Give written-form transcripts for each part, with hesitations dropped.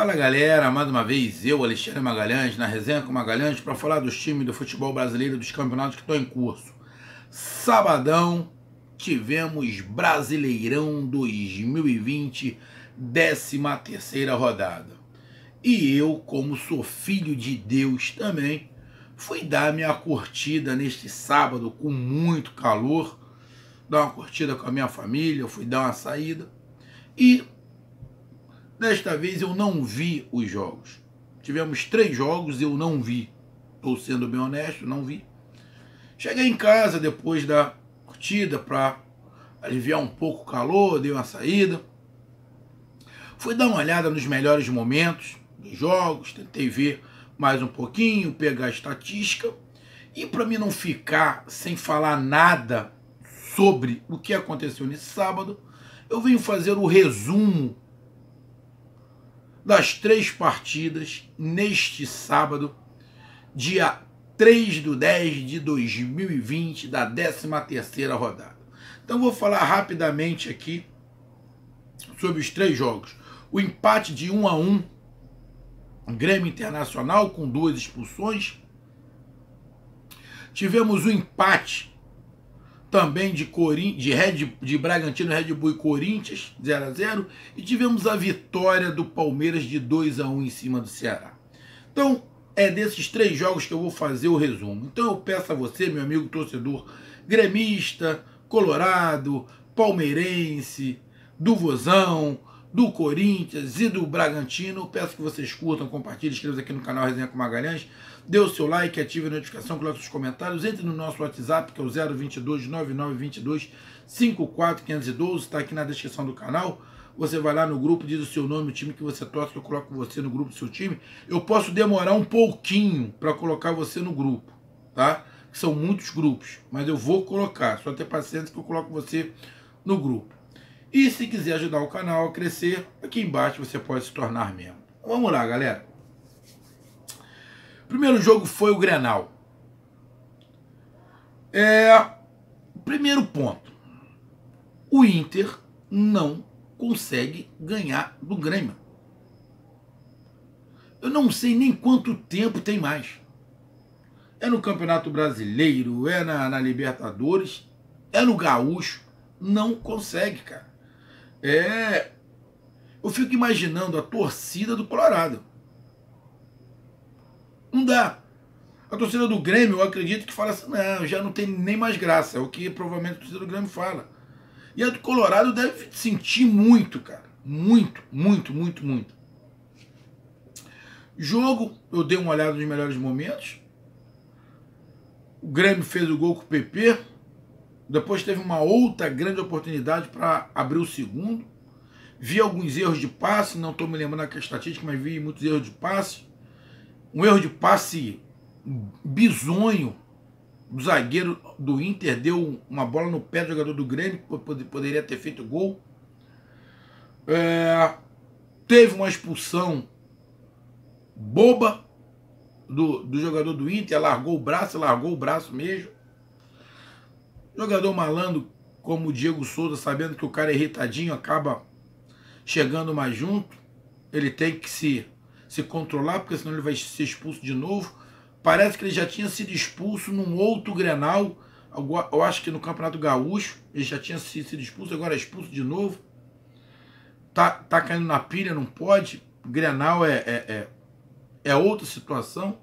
Fala galera, mais uma vez eu, Alexandre Magalhães, na Resenha com Magalhães, para falar dos times do futebol brasileiro, dos campeonatos que estão em curso. Sabadão, tivemos Brasileirão 2020, 13ª rodada. E eu, como sou filho de Deus também, fui dar minha curtida neste sábado com muito calor, dar uma curtida com a minha família, fui dar uma saída e desta vez eu não vi os jogos. Tivemos 3 jogos e eu não vi. Estou sendo bem honesto, não vi. Cheguei em casa depois da curtida para aliviar um pouco o calor, dei uma saída. Fui dar uma olhada nos melhores momentos dos jogos, tentei ver mais um pouquinho, pegar a estatística. E para mim não ficar sem falar nada sobre o que aconteceu nesse sábado, eu venho fazer o resumo das 3 partidas neste sábado, dia 3/10/2020, da 13ª rodada. Então vou falar rapidamente aqui sobre os 3 jogos. O empate de 1-1, Grêmio Internacional com 2 expulsões. Tivemos o empate também de Bragantino, Red Bull e Corinthians, 0-0. E tivemos a vitória do Palmeiras de 2-1 em cima do Ceará. Então, é desses 3 jogos que eu vou fazer o resumo. Então eu peço a você, meu amigo torcedor gremista, colorado, palmeirense, do Vozão, do Corinthians e do Bragantino, peço que vocês curtam, compartilhem, inscrevam-se aqui no canal Resenha com Magalhães, dê o seu like, ative a notificação, coloque seus comentários, entre no nosso WhatsApp, que é o 022 9922 54512, está aqui na descrição do canal. Você vai lá no grupo, diz o seu nome, o time que você torce, que eu coloco você no grupo do seu time. Eu posso demorar um pouquinho para colocar você no grupo, tá? São muitos grupos, mas eu vou colocar, só ter paciência que eu coloco você no grupo. E se quiser ajudar o canal a crescer, aqui embaixo você pode se tornar membro. Vamos lá, galera. O primeiro jogo foi o Grenal. Primeiro ponto. O Inter não consegue ganhar do Grêmio. Eu não sei nem quanto tempo tem mais. É no Campeonato Brasileiro, é na Libertadores, é no Gaúcho. Não consegue, cara. Eu fico imaginando a torcida do Colorado. Não dá. A torcida do Grêmio, eu acredito que fala assim, não, já não tem nem mais graça. É o que provavelmente a torcida do Grêmio fala. E a do Colorado deve sentir muito, cara. Muito, muito, muito, muito. Jogo, eu dei uma olhada nos melhores momentos. O Grêmio fez o gol com o PP. Depois teve uma outra grande oportunidade para abrir o segundo. Vi alguns erros de passe, não estou me lembrando aqui a estatística, mas vi muitos erros de passe. Um erro de passe bizonho do zagueiro do Inter, deu uma bola no pé do jogador do Grêmio, que poderia ter feito gol. Teve uma expulsão boba do jogador do Inter, largou o braço mesmo. Jogador malandro como o Diego Souza, sabendo que o cara é irritadinho, acaba chegando mais junto. Ele tem que se controlar, porque senão ele vai ser expulso de novo. Parece que ele já tinha sido expulso num outro Grenal. Eu acho que no Campeonato Gaúcho ele já tinha sido expulso, agora é expulso de novo. Tá caindo na pilha, não pode. Grenal é outra situação.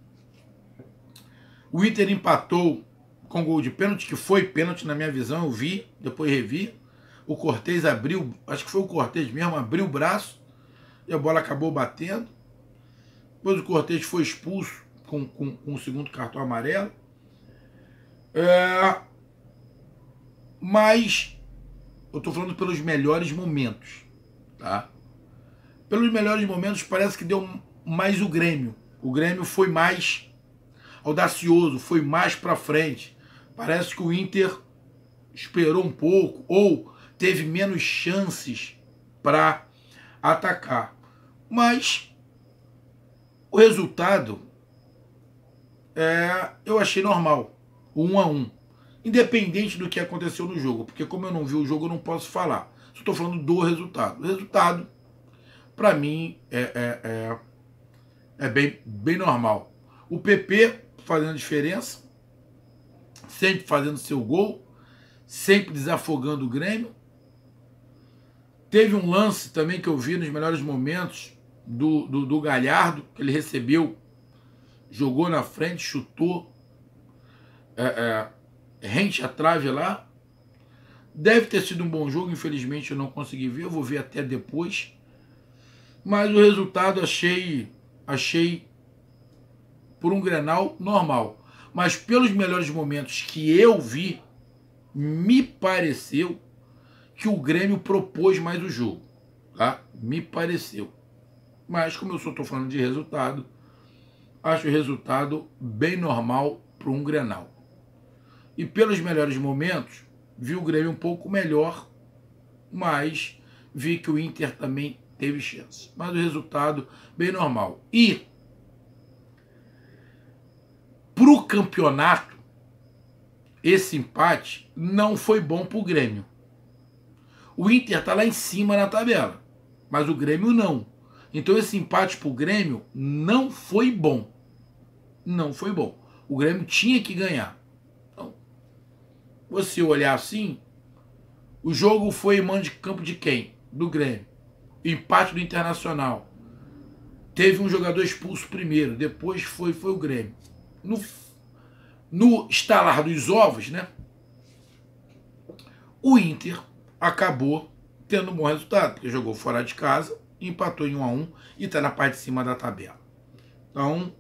O Inter empatou com gol de pênalti, que foi pênalti na minha visão, eu vi, depois revi. O Cortez abriu, acho que foi o Cortez mesmo, abriu o braço e a bola acabou batendo. Depois o Cortez foi expulso com o segundo cartão amarelo. Mas eu estou falando pelos melhores momentos, tá? Pelos melhores momentos parece que deu mais o Grêmio. O Grêmio foi mais audacioso, foi mais para frente. Parece que o Inter esperou um pouco ou teve menos chances para atacar. Mas o resultado eu achei normal, o 1-1. Independente do que aconteceu no jogo, porque como eu não vi o jogo eu não posso falar. Só estou falando do resultado. O resultado para mim é bem normal. O PP fazendo diferença, sempre fazendo seu gol, sempre desafogando o Grêmio. Teve um lance também que eu vi nos melhores momentos do Galhardo, que ele recebeu, jogou na frente, chutou, rente a trave lá. Deve ter sido um bom jogo, infelizmente eu não consegui ver, eu vou ver até depois. Mas o resultado achei por um Grenal normal. Mas pelos melhores momentos que eu vi, me pareceu que o Grêmio propôs mais o jogo. Tá? Me pareceu. Mas como eu só estou falando de resultado, acho o resultado bem normal para um Grenal. E pelos melhores momentos, vi o Grêmio um pouco melhor, mas vi que o Inter também teve chance. Mas o resultado bem normal. E para o campeonato, esse empate não foi bom para o Grêmio. O Inter está lá em cima na tabela, mas o Grêmio não. Então esse empate para o Grêmio não foi bom. Não foi bom. O Grêmio tinha que ganhar. Então, você olhar assim, o jogo foi em mando de campo de quem? Do Grêmio. Empate do Internacional. Teve um jogador expulso primeiro, depois foi o Grêmio. No estalar dos ovos, né? O Inter acabou tendo um bom resultado, porque jogou fora de casa, empatou em 1-1 e está na parte de cima da tabela. Então,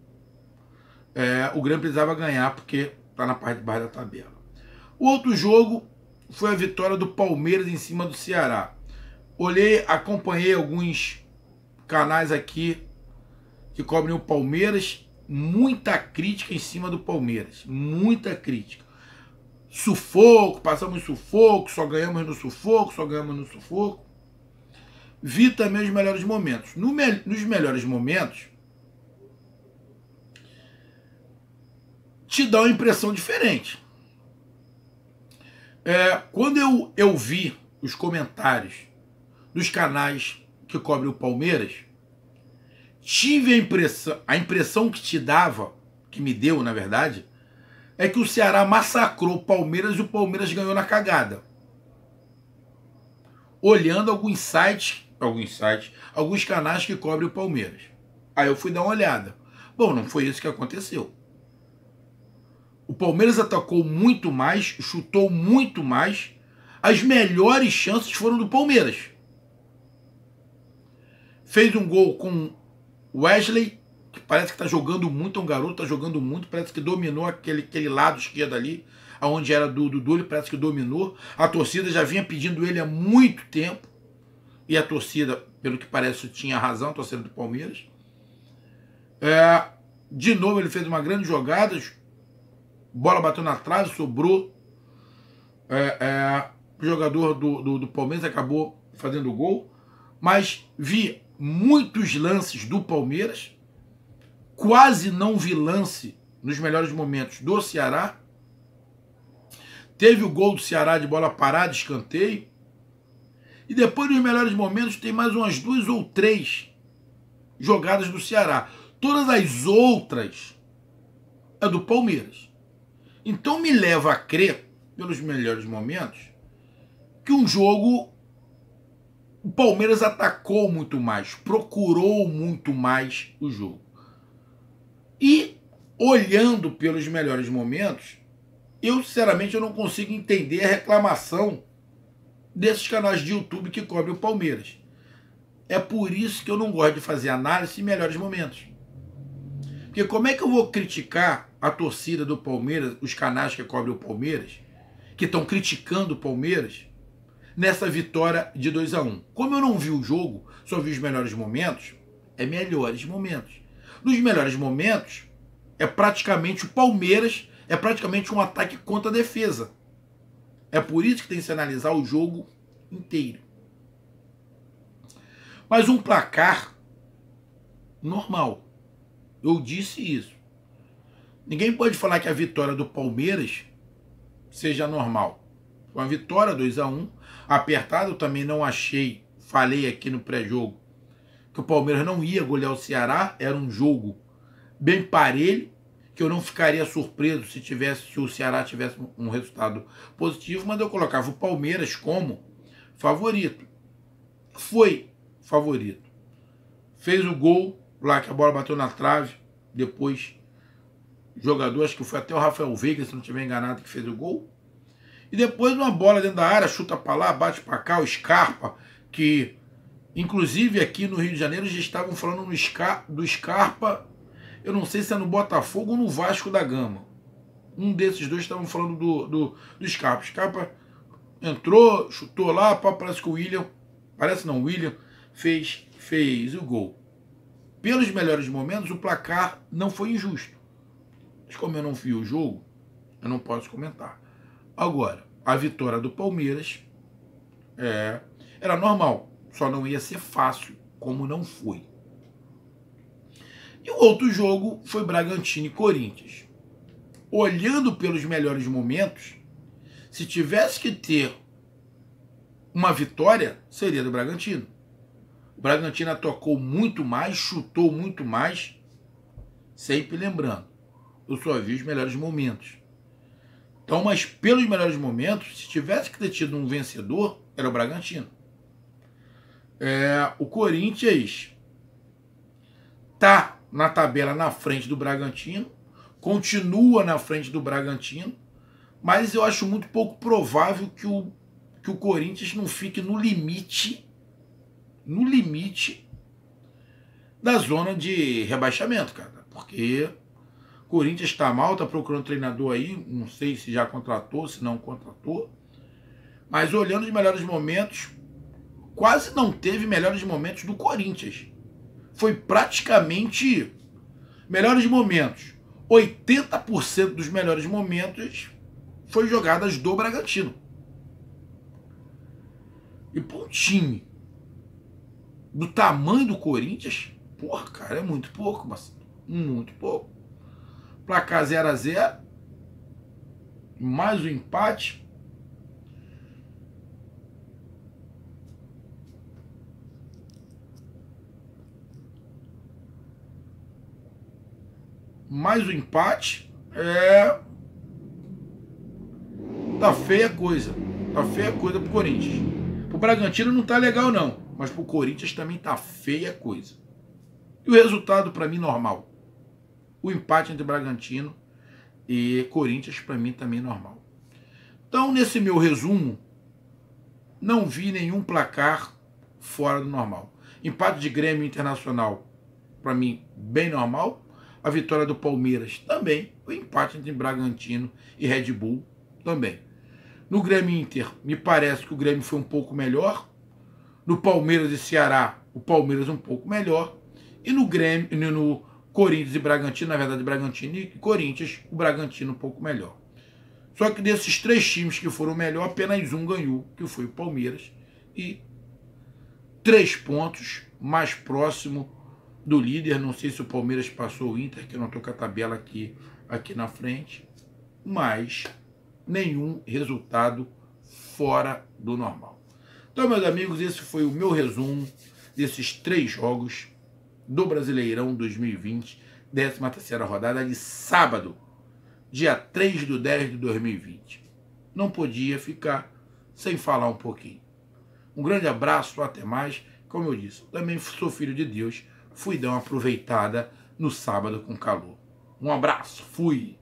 o Grêmio precisava ganhar porque está na parte de baixo da tabela. O outro jogo foi a vitória do Palmeiras em cima do Ceará. Acompanhei alguns canais aqui que cobrem o Palmeiras, muita crítica em cima do Palmeiras, muita crítica. Sufoco, passamos sufoco, só ganhamos no sufoco. Vi também os melhores momentos. Nos melhores momentos, te dá uma impressão diferente. Quando eu vi os comentários dos canais que cobrem o Palmeiras, tive a impressão que te dava, que me deu, na verdade, é que o Ceará massacrou o Palmeiras e o Palmeiras ganhou na cagada. Olhando alguns canais que cobrem o Palmeiras. Aí eu fui dar uma olhada. Bom, não foi isso que aconteceu. O Palmeiras atacou muito mais, chutou muito mais. As melhores chances foram do Palmeiras. Fez um gol com Wesley, que parece que está jogando muito, é um garoto, está jogando muito, parece que dominou aquele lado esquerdo ali, onde era do Dudu, ele parece que dominou. A torcida já vinha pedindo ele há muito tempo, e a torcida, pelo que parece, tinha razão, a torcida do Palmeiras. De novo ele fez uma grande jogada, bola bateu na trave, sobrou. O jogador do Palmeiras acabou fazendo o gol, mas vi muitos lances do Palmeiras, quase não vi lance nos melhores momentos do Ceará. Teve o gol do Ceará de bola parada, escanteio. E depois dos melhores momentos tem mais umas 2 ou 3 jogadas do Ceará. Todas as outras é do Palmeiras. Então me leva a crer, pelos melhores momentos, que um jogo o Palmeiras atacou muito mais, procurou muito mais o jogo. E, olhando pelos melhores momentos, eu, sinceramente, eu não consigo entender a reclamação desses canais de YouTube que cobrem o Palmeiras. É por isso que eu não gosto de fazer análise em melhores momentos. Porque como é que eu vou criticar a torcida do Palmeiras, os canais que cobrem o Palmeiras, que estão criticando o Palmeiras, nessa vitória de 2-1? Como eu não vi o jogo, só vi os melhores momentos, melhores momentos. Nos melhores momentos, é praticamente o Palmeiras, é praticamente um ataque contra a defesa. É por isso que tem que se analisar o jogo inteiro. Mas um placar normal. Eu disse isso. Ninguém pode falar que a vitória do Palmeiras seja normal. Uma vitória 2-1, apertado, também não achei, falei aqui no pré-jogo, que o Palmeiras não ia golear o Ceará, era um jogo bem parelho, que eu não ficaria surpreso se o Ceará tivesse um resultado positivo, mas eu colocava o Palmeiras como favorito. Foi favorito. Fez o gol lá, que a bola bateu na trave, depois jogador, acho que foi até o Rafael Veiga, se não estiver enganado, que fez o gol. E depois uma bola dentro da área, chuta para lá, bate para cá, o Scarpa, que inclusive aqui no Rio de Janeiro já estavam falando do Scarpa, eu não sei se é no Botafogo ou no Vasco da Gama. Um desses dois estavam falando do Scarpa. O Scarpa entrou, chutou lá, parece que o William, o William fez o gol. Pelos melhores momentos, o placar não foi injusto. Mas como eu não vi o jogo, eu não posso comentar. Agora, a vitória do Palmeiras era normal, só não ia ser fácil, como não foi. E o outro jogo foi Bragantino e Corinthians. Olhando pelos melhores momentos, se tivesse que ter uma vitória, seria do Bragantino. O Bragantino atacou muito mais, chutou muito mais, sempre lembrando, eu só vi os melhores momentos. Então, mas pelos melhores momentos, se tivesse que ter tido um vencedor, era o Bragantino. O Corinthians tá na tabela na frente do Bragantino, continua na frente do Bragantino, mas eu acho muito pouco provável que o Corinthians não fique no limite da zona de rebaixamento, cara, porque o Corinthians está mal, tá procurando treinador aí, não sei se já contratou, se não contratou, mas olhando os melhores momentos, quase não teve melhores momentos do Corinthians. Foi praticamente melhores momentos. 80% dos melhores momentos foi jogadas do Bragantino. E para um time do tamanho do Corinthians, porra, cara, é muito pouco, mas muito pouco. Placar 0-0, mais o empate. Mais o empate, tá feia a coisa. Tá feia a coisa pro Corinthians. Pro Bragantino não tá legal não, mas pro Corinthians também tá feia a coisa. E o resultado para mim normal. O empate entre Bragantino e Corinthians para mim também normal. Então, nesse meu resumo, não vi nenhum placar fora do normal. Empate de Grêmio Internacional, para mim, bem normal. A vitória do Palmeiras também. O empate entre Bragantino e Red Bull também. No Grêmio Inter, me parece que o Grêmio foi um pouco melhor. No Palmeiras e Ceará, o Palmeiras um pouco melhor. E no Grêmio, no Corinthians e Bragantino, na verdade Bragantino e Corinthians, o Bragantino um pouco melhor. Só que desses três times que foram melhor, apenas um ganhou, que foi o Palmeiras. E 3 pontos mais próximo do líder. Não sei se o Palmeiras passou o Inter, que eu não estou com a tabela aqui na frente. Mas nenhum resultado fora do normal. Então, meus amigos, esse foi o meu resumo desses 3 jogos do Brasileirão 2020, 13ª rodada de sábado, dia 3/10/2020. Não podia ficar sem falar um pouquinho. Um grande abraço, até mais. Como eu disse, também sou filho de Deus, fui dar uma aproveitada no sábado com calor. Um abraço, fui!